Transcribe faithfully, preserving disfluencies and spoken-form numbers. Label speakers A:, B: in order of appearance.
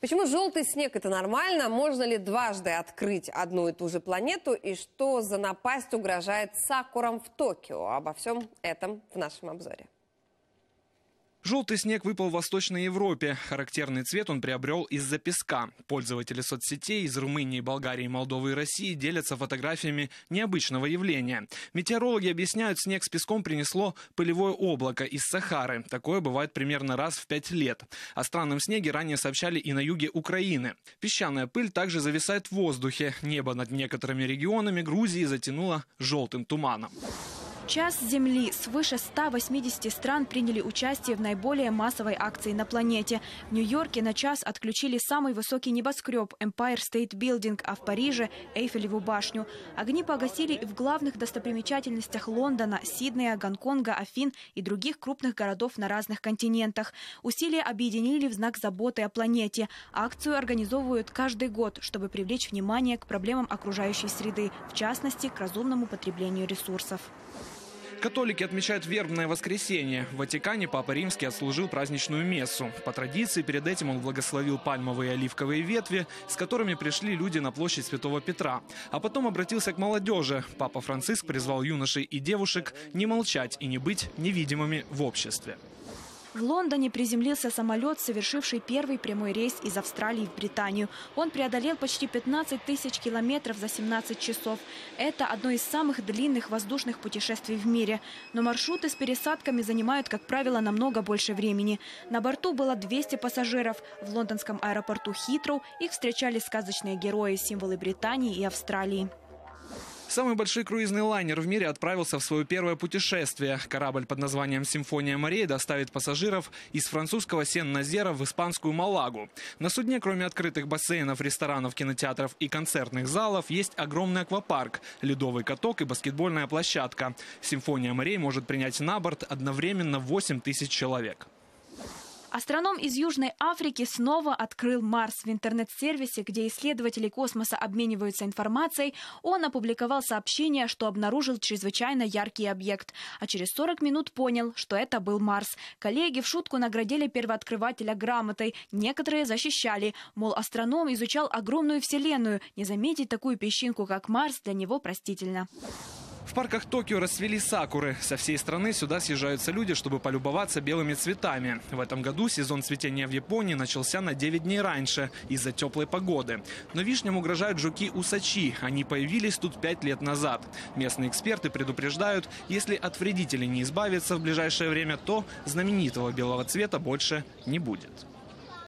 A: Почему желтый снег – это нормально? Можно ли дважды открыть одну и ту же планету? И что за напасть угрожает сакурам в Токио? Обо всем этом в нашем обзоре.
B: Желтый снег выпал в Восточной Европе. Характерный цвет он приобрел из-за песка. Пользователи соцсетей из Румынии, Болгарии, Молдовы и России делятся фотографиями необычного явления. Метеорологи объясняют, снег с песком принесло пылевое облако из Сахары. Такое бывает примерно раз в пять лет. О странном снеге ранее сообщали и на юге Украины. Песчаная пыль также зависает в воздухе. Небо над некоторыми регионами Грузии затянуло желтым туманом.
C: Час Земли. Свыше ста восьмидесяти стран приняли участие в наиболее массовой акции на планете. В Нью-Йорке на час отключили самый высокий небоскреб – Empire State Building, а в Париже – Эйфелеву башню. Огни погасили и в главных достопримечательностях Лондона, Сиднея, Гонконга, Афин и других крупных городов на разных континентах. Усилия объединили в знак заботы о планете. Акцию организовывают каждый год, чтобы привлечь внимание к проблемам окружающей среды, в частности, к разумному потреблению ресурсов.
B: Католики отмечают вербное воскресенье. В Ватикане Папа Римский отслужил праздничную мессу. По традиции, перед этим он благословил пальмовые и оливковые ветви, с которыми пришли люди на площадь Святого Петра. А потом обратился к молодежи. Папа Франциск призвал юношей и девушек не молчать и не быть невидимыми в обществе.
C: В Лондоне приземлился самолет, совершивший первый прямой рейс из Австралии в Британию. Он преодолел почти пятнадцать тысяч километров за семнадцать часов. Это одно из самых длинных воздушных путешествий в мире. Но маршруты с пересадками занимают, как правило, намного больше времени. На борту было двести пассажиров. В лондонском аэропорту Хитроу их встречали сказочные герои, символы Британии и Австралии.
B: Самый большой круизный лайнер в мире отправился в свое первое путешествие. Корабль под названием «Симфония морей» доставит пассажиров из французского Сен-Назера в испанскую Малагу. На судне, кроме открытых бассейнов, ресторанов, кинотеатров и концертных залов, есть огромный аквапарк, ледовый каток и баскетбольная площадка. «Симфония морей» может принять на борт одновременно восемь тысяч человек.
C: Астроном из Южной Африки снова открыл Марс. В интернет-сервисе, где исследователи космоса обмениваются информацией, он опубликовал сообщение, что обнаружил чрезвычайно яркий объект. А через сорок минут понял, что это был Марс. Коллеги в шутку наградили первооткрывателя грамотой. Некоторые защищали. Мол, астроном изучал огромную вселенную. Не заметить такую песчинку, как Марс, для него простительно.
B: В парках Токио расцвели сакуры. Со всей страны сюда съезжаются люди, чтобы полюбоваться белыми цветами. В этом году сезон цветения в Японии начался на девять дней раньше из-за теплой погоды. Но вишням угрожают жуки-усачи. Они появились тут пять лет назад. Местные эксперты предупреждают, если от вредителей не избавиться в ближайшее время, то знаменитого белого цвета больше не будет.